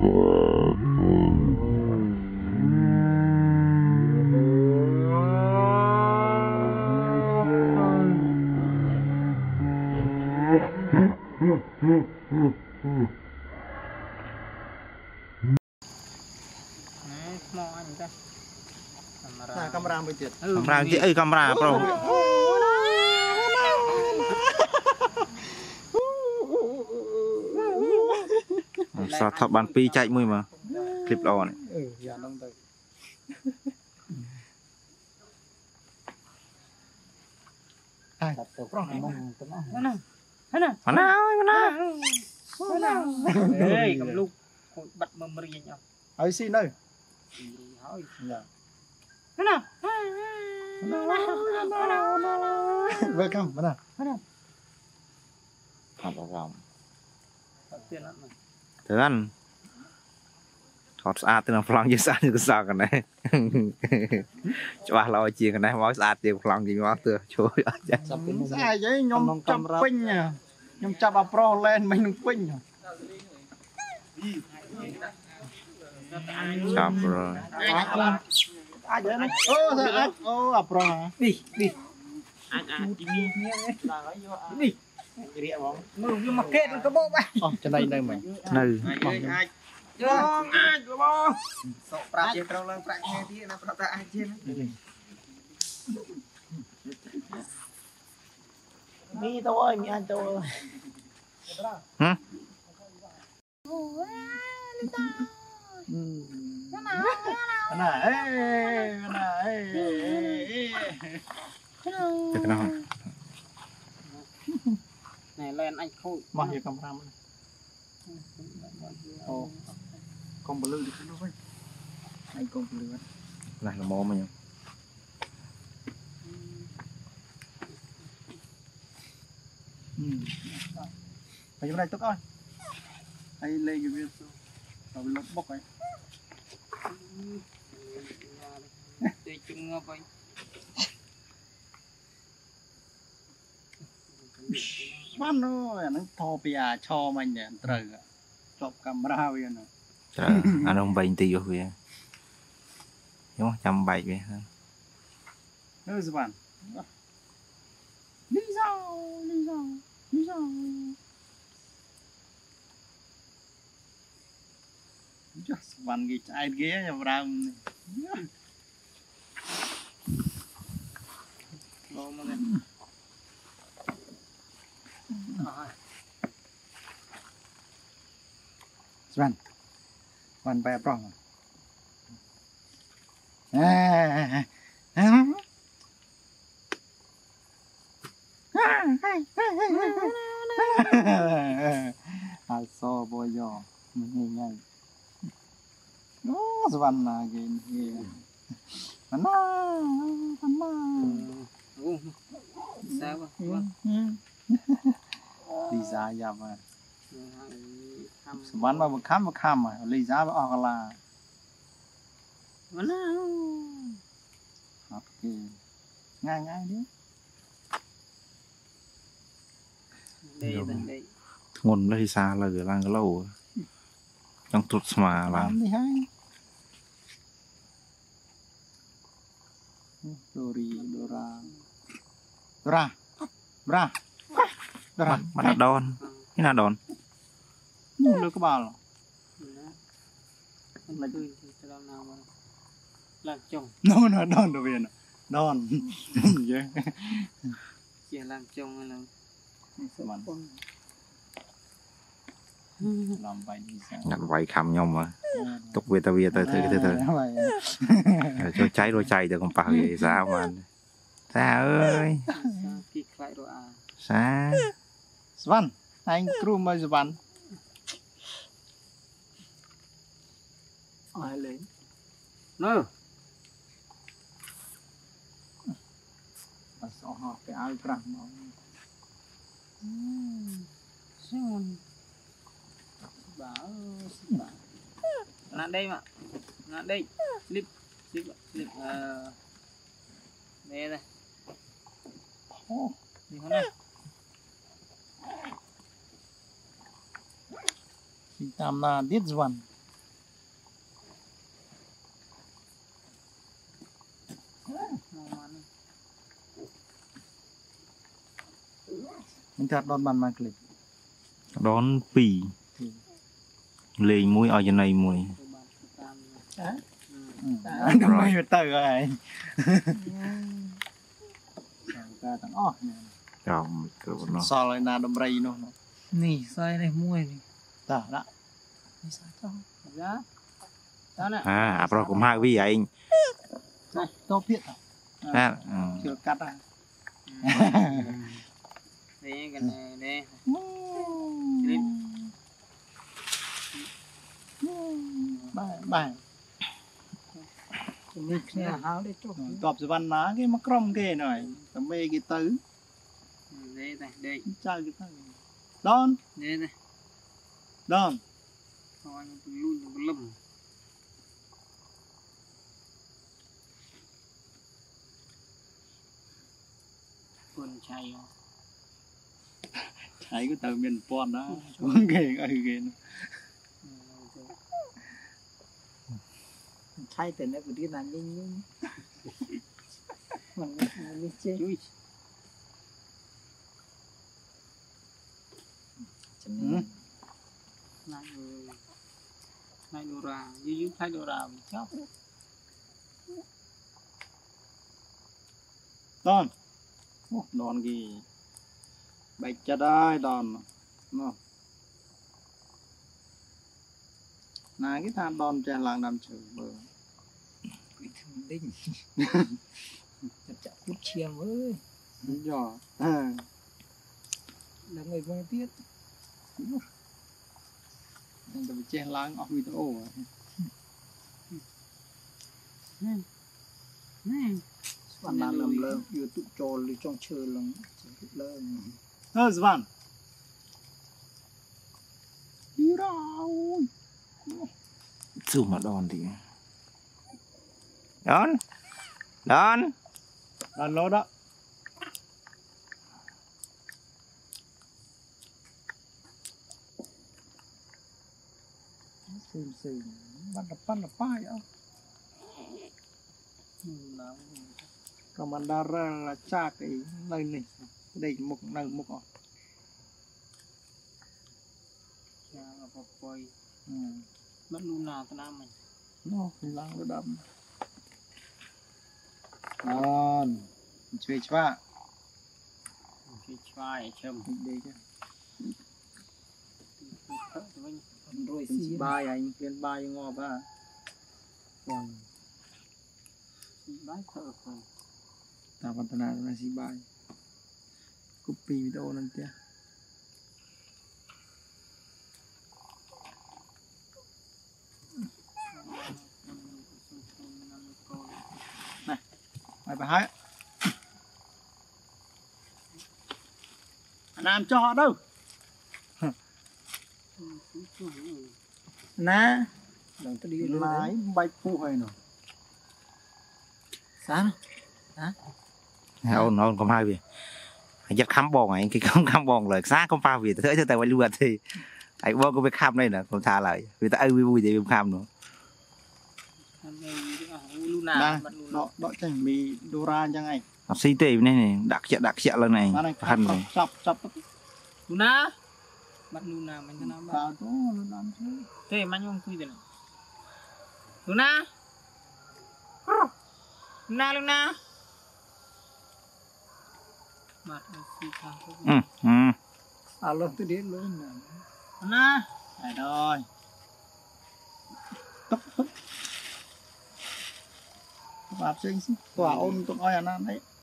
camera mới tiệt. Camera chứ ơi camera pro. Sao thọ bàn pi chạy mui mà clip đó này. Dạ đông tới. Ai, pro này mong tấm áo. Mana? Ê, cầm lúc bắt mầm riêng nhau. Ấy xin đây. Hỏi. Dạ. Mana? Welcome, mana? Không có vòng. Tiền lắm mà. Thế anh thọt sát từ lòng như sao như sao cái này cho bà lo chuyện cái này máu sát thì lòng gì máu từ chối Sai vậy nhom chập pin à. Nhom chập pro lên mình pin à. chập rồi Ai vậy này? Ô sao anh? Ô pro hả? Đi. Anh đi đi. Đi. Mừng mà kết nó bộ bay. Trên đây đây mày. nơi Cho ai cho bo. Sọ prapជាត្រូវឡើងប្រាក់គ្នាទៀតណាប្រាប់ថាអាចជាមីទៅអើយមីអញទៅ hả Nè, cái nào này lên anh khui mà giờ camera này. Ồ, con bự được cái nó với. Anh con bự được. này là mò mà nhỉ Ở chỗ này tốt ơi. Anh lên cái video rồi lột bóc ấy. để chung ngập anh Bắt nó thò bìa cho mình nè, trời ạ. Chụp camera vậy nè. trời anh ông bày tí vô về đúng không chăm bày về Nữa các bạn. Lý do. Just one cái ai ghé nhà vào lo mà lên One by pro. I saw boy yo. Mình ngay. Nó Svan là cái Mana. sao Đi ra ya mà. Svan mà khám mà lý ra ở là. mana Ok. Ngay đi. đây nguồn lấy xa là gửi lang lâu trong tụt mà làm Đi hai. Dora. mà đòn cái nào đòn Nu được cái bao. là chơi nào mà làm chồng No, đòn đồ viên. Đòn. chỉ làm chồng hay là Svan. Làm vậy đi sao? nhận vậy khăm nhau mà tục về tao về tới từ cho cháy rồi chạy được không phải vậy sao mà xa ơi kịch lại rồi à xa Svan, anh crew mới Svan. Ai lên? nữa Mà sợ họ cái áo trắng nó. Sơn bảo nè đây mà nè đây slip đây này đi con này Thì tam là điết Svan. mình thật đòn bàn mà clip đón pì lên mũi ở trên này mũi đâm mày từ rồi ta thằng ó chồng nó so lại là đâm rây nó nè sai này mua này ta đã sao cho giá đó nè à rồi cũng hai vị anh này to biết à chưa cắt à đây cái này đây bài bài mình sẽ háo để chụp tọp sự văn ná cái mắc rong kia này tầm mê cái tứ đây này đây chơi cái tứ đón đây này đón thôi luôn lầm con chay thấy cái tờ miền pon đó xuống ghê ơi ghê chay từ nó vừa đi làm linh nhưng mình chơi chui này đồ ra như thay đồ ra chóc đón đón gì bạch cho đây đòn nó là cái than đòn trẻ làng làm chữ bờ bị thương đinh chặt cút chiêm ơi nhỏ là người vong tiết nên tụi trẻ làng ở video bạn làm lơ YouTube trol đi trong chơi lắm lơ Svan đi đâu chú mà đòn thì đón đón đòn lô đó xìm bắt là pai á còn mình đã ra là cha cái nơi này đây một nơi một ở cha là quay mất luôn nào cái nam mình nó lăng nó đâm ngon chơi chua chơi chai châm đây chứ rồi xí bài anh lên bài ngò ba bái thở rồi ta vẫn tận là xí bài copy videoนั่นเตี้ยไปให้làm cho họ đâu nè đừng có đi lái bay phụ hay nào sao ông không hai vị giật khám bòn anh cái khám bòn lời sáng không pha vì thế cho tay quay luôn thì anh bòn có biết khám đây nè không tha lại vì ta vui vui vậy khám nữa đó chẳng bị Dora chẳng ai học sinh tệ này này đặc chẹt lần này hằn này chọc Luna bắt Luna mình cái nào vào đó làm chứ thế mà nhung quy thế này Luna Luna mặt xì khang lần tôi đến luôn nè Luna phải rồi tóc tóc sinh quả ôn tụi oi anh đấy